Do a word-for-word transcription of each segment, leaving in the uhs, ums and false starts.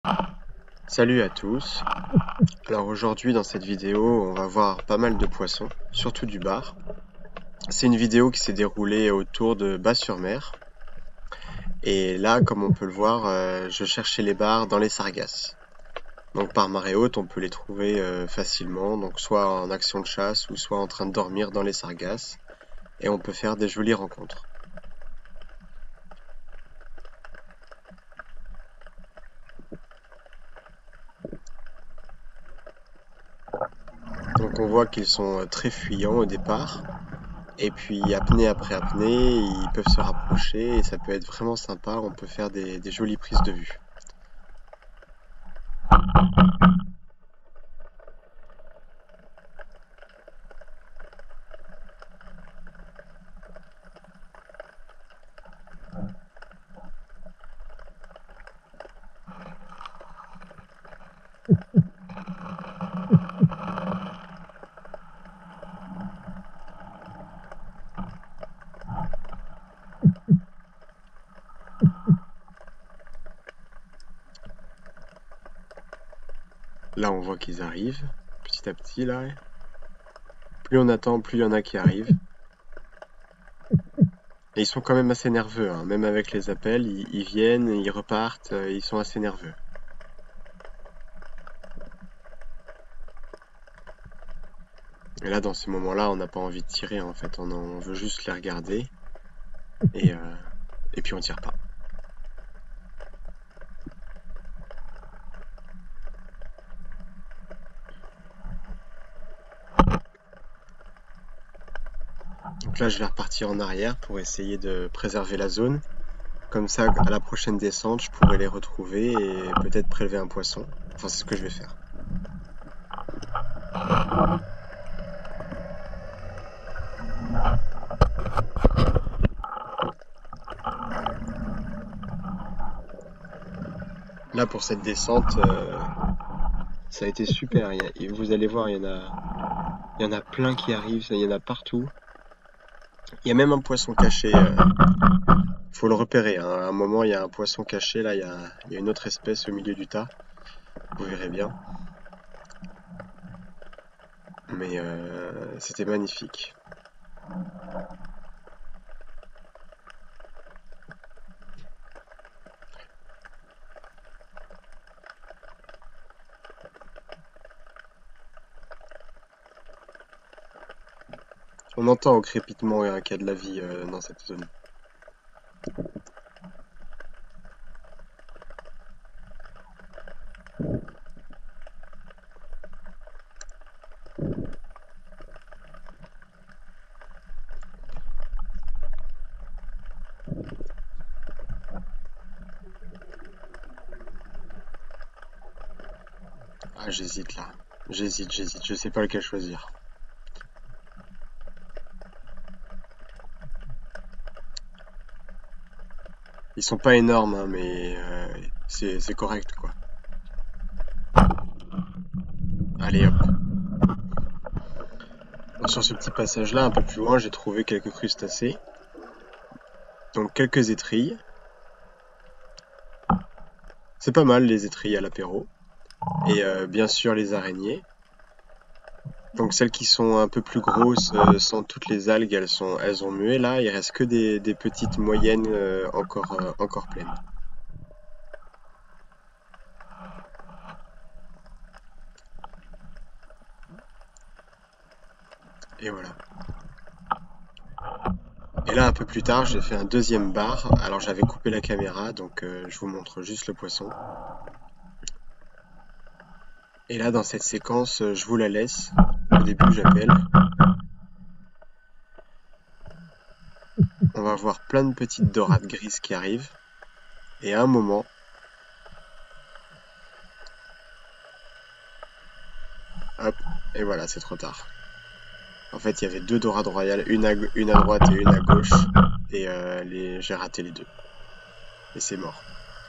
Salut à tous. Alors aujourd'hui dans cette vidéo on va voir pas mal de poissons, surtout du bar. C'est une vidéo qui s'est déroulée autour de Bas-sur-Mer. Et là comme on peut le voir, euh, je cherchais les bars dans les sargasses. Donc par marée haute on peut les trouver euh, facilement, donc soit en action de chasse ou soit en train de dormir dans les sargasses. Et on peut faire des jolies rencontres. Donc on voit qu'ils sont très fuyants au départ. Et puis apnée après apnée, ils peuvent se rapprocher et ça peut être vraiment sympa, on peut faire des, des jolies prises de vue. Là on voit qu'ils arrivent, petit à petit là. Plus on attend, plus il y en a qui arrivent. Et ils sont quand même assez nerveux, hein. Même avec les appels, ils, ils viennent, ils repartent, euh, ils sont assez nerveux. Et là dans ces moments-là, on n'a pas envie de tirer en fait, on, en- on veut juste les regarder et, euh, et puis on tire pas. Donc là je vais repartir en arrière pour essayer de préserver la zone. Comme ça, à la prochaine descente, je pourrai les retrouver et peut-être prélever un poisson. Enfin, c'est ce que je vais faire. Là, pour cette descente, euh, ça a été super. Il y a- et vous allez voir, il y en a, il y en a plein qui arrivent, il y en a partout. Il y a même un poisson caché. Euh, faut le repérer, hein. À un moment, il y a un poisson caché. Là, il y a, il y a une autre espèce au milieu du tas. Vous verrez bien. Mais euh, c'était magnifique. On entend au crépitement euh, qu'il y a de la vie euh, dans cette zone. Ah, j'hésite là. J'hésite, j'hésite. Je sais pas lequel choisir. Ils sont pas énormes, hein, mais euh, c'est c'est correct, quoi. Allez, hop. Bon, sur ce petit passage-là, un peu plus loin, j'ai trouvé quelques crustacés. Donc quelques étrilles. C'est pas mal les étrilles à l'apéro. Et euh, bien sûr les araignées. Donc celles qui sont un peu plus grosses, euh, sans toutes les algues, elles sont, elles ont mué là. Il reste que des, des petites moyennes euh, encore, euh, encore pleines. Et voilà. Et là, un peu plus tard, j'ai fait un deuxième bar. Alors j'avais coupé la caméra, donc euh, je vous montre juste le poisson. Et là, dans cette séquence, euh, je vous la laisse. Au début, j'appelle. On va voir plein de petites dorades grises qui arrivent. Et à un moment, hop, et voilà, c'est trop tard. En fait, il y avait deux dorades royales, une à, une à droite et une à gauche. Et euh, les, j'ai raté les deux. Et c'est mort.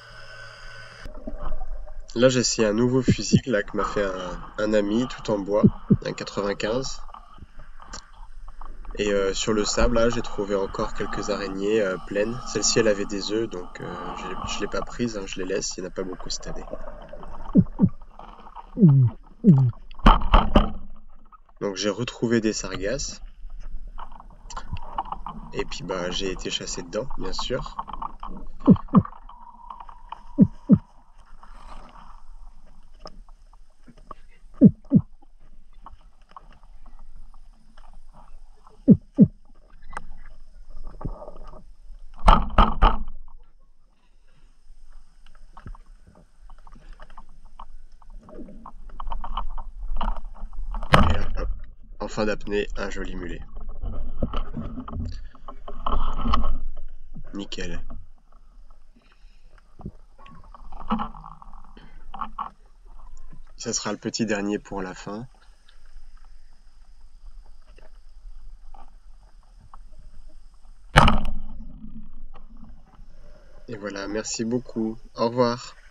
Là, j'ai essayé un nouveau fusil là, que m'a fait un, un ami, tout en bois, un quatre-vingt-quinze. Et euh, sur le sable, là, j'ai trouvé encore quelques araignées euh, pleines. Celle-ci, elle avait des œufs, donc euh, je ne l'ai pas prise, hein, je les laisse, il n'y en a pas beaucoup cette année. Donc j'ai retrouvé des sargasses. Et puis bah j'ai été chassé dedans, bien sûr. Et là, hop, en fin d'apnée, un joli mulet. Nickel. Ça sera le petit dernier pour la fin. Et voilà, merci beaucoup. Au revoir.